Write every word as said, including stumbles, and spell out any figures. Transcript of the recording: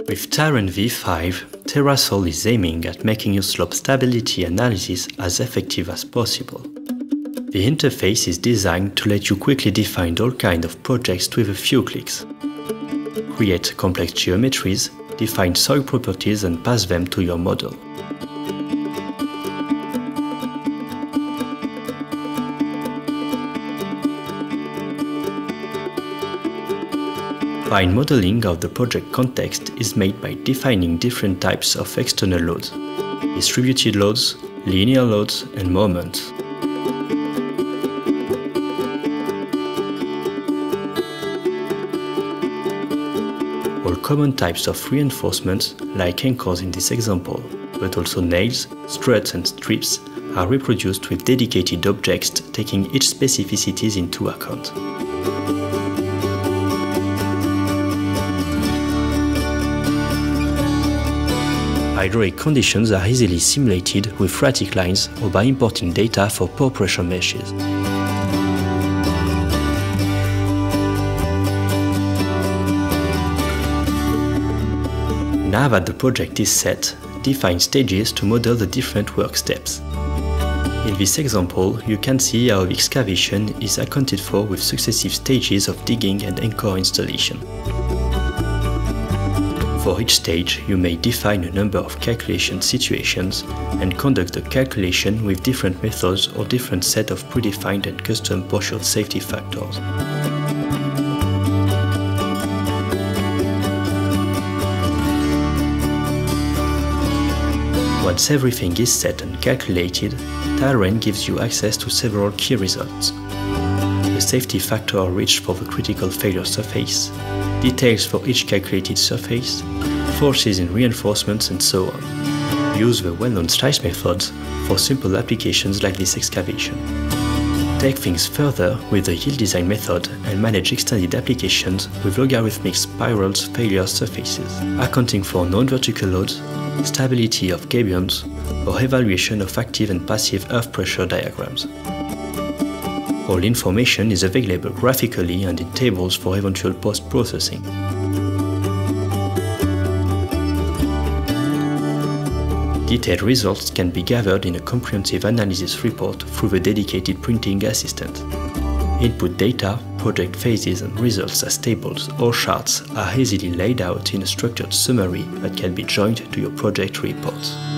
With Talren v five, Terrasol is aiming at making your slope stability analysis as effective as possible. The interface is designed to let you quickly define all kinds of projects with a few clicks. Create complex geometries, define soil properties and pass them to your model. Fine modeling of the project context is made by defining different types of external loads: distributed loads, linear loads, and moments. All common types of reinforcements, like anchors in this example, but also nails, struts and strips, are reproduced with dedicated objects taking each specificities into account. Hydraulic conditions are easily simulated with phreatic lines or by importing data for pore pressure meshes. Now that the project is set, define stages to model the different work steps. In this example, you can see how excavation is accounted for with successive stages of digging and anchor installation. For each stage, you may define a number of calculation situations and conduct the calculation with different methods or different set of predefined and custom partial safety factors. Once everything is set and calculated, Talren gives you access to several key results: the safety factor reached for the critical failure surface, details for each calculated surface, forces in reinforcements, and so on. Use the well-known slice methods for simple applications like this excavation. Take things further with the yield design method and manage extended applications with logarithmic spirals failure surfaces, accounting for non-vertical loads, stability of gabions, or evaluation of active and passive earth pressure diagrams. All information is available graphically and in tables for eventual post-processing. Detailed results can be gathered in a comprehensive analysis report through the dedicated printing assistant. Input data, project phases and results as tables or charts are easily laid out in a structured summary that can be joined to your project reports.